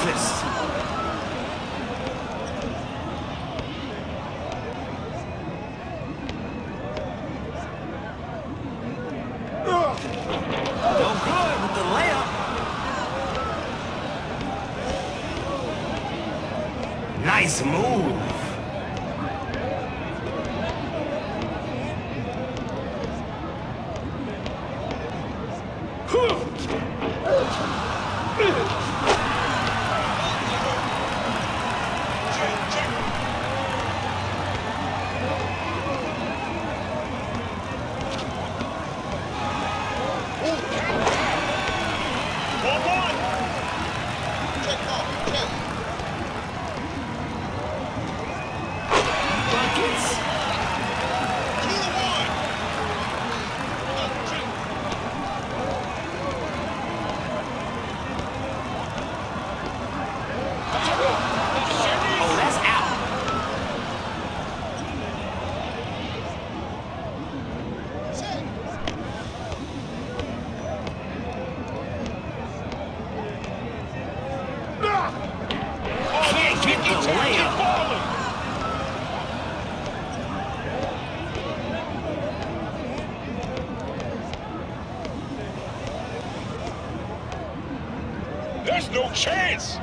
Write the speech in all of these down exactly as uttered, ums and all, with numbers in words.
breakfast. No good with the layup. Nice move. There's no chance!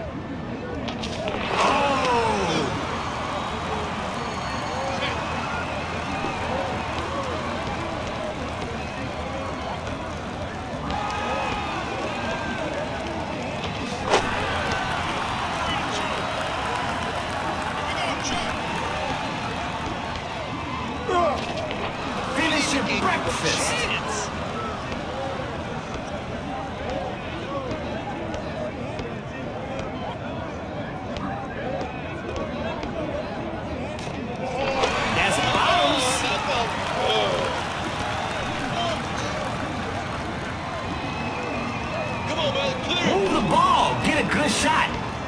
Finish your breakfast. Move the ball. Get a good shot.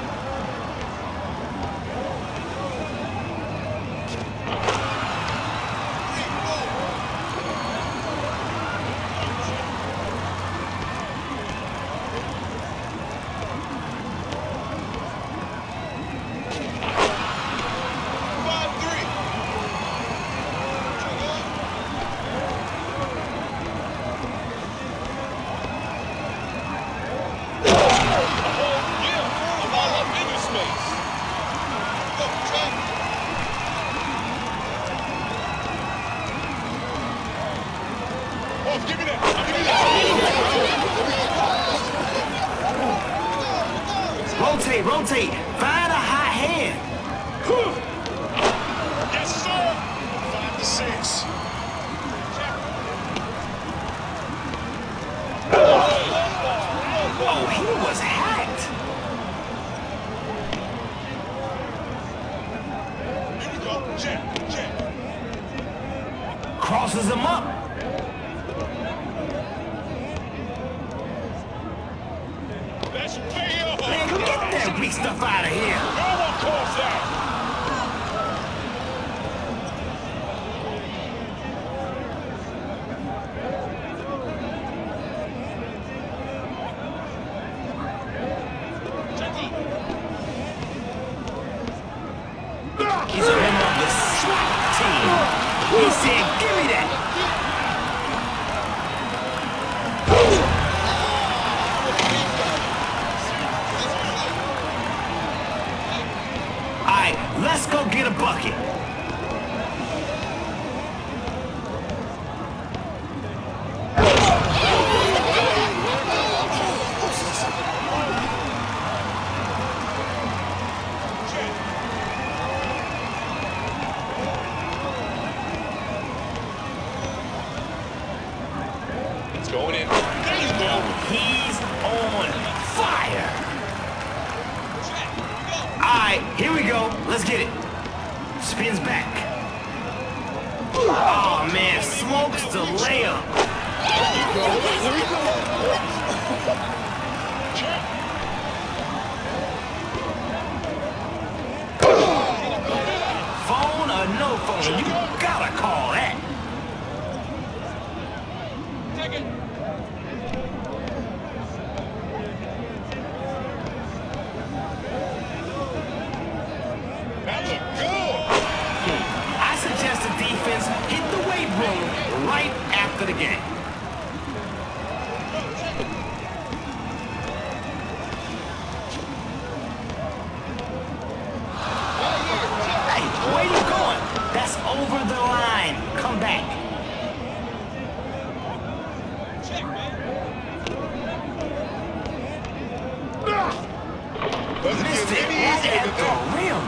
Give me that! Give me that! Rotate, rotate. Find a hot hand. Yes, sir! Five to six. Oh, he was hacked. Here we go. Check, check. Crosses him up. That's way up. Man, get that weak stuff out of here. No one calls that. He's a member of the SWAT team. He said, give me that. All right, let's go get a bucket. Going in. There you go. He's on fire. All right, here we go. Let's get it. Spins back. Oh, man, smokes the layup. Phone or no phone, you gotta call that. Take it. after the game. Hey, where you going? That's over the line. Come back. Missed it right at the rim.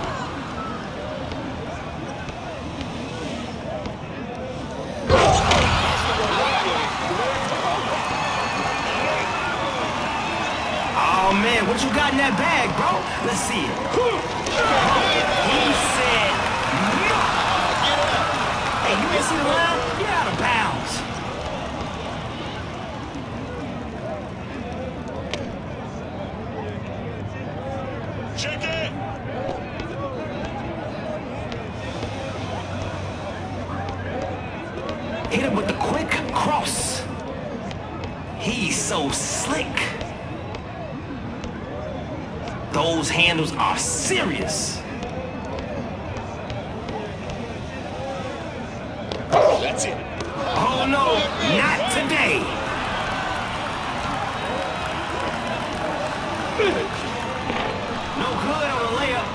Oh man, what you got in that bag, bro? Let's see it. He said, no. Hey, you didn't see the line? You're out of bounds. Check it. Hit him with the quick cross. He's so slick. Those handles are serious. That's it. Oh no, not today. No good on the layup.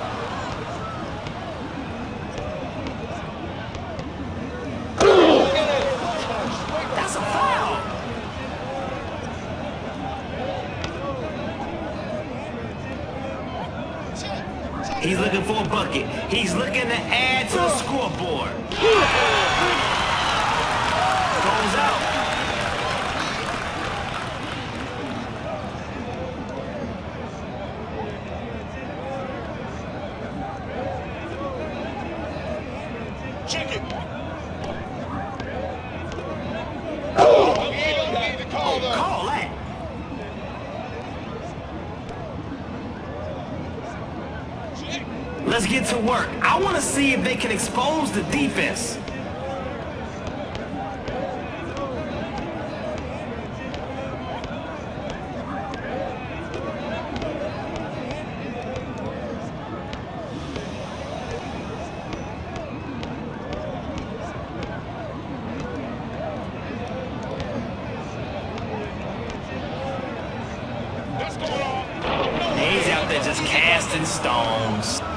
That's a foul. He's looking for a bucket. He's looking to add to the scoreboard. Goes out. Check it. Oh, he don't need to call though. Call that. Let's get to work. I want to see if they can expose the defense. What's going on? He's out there just casting stones.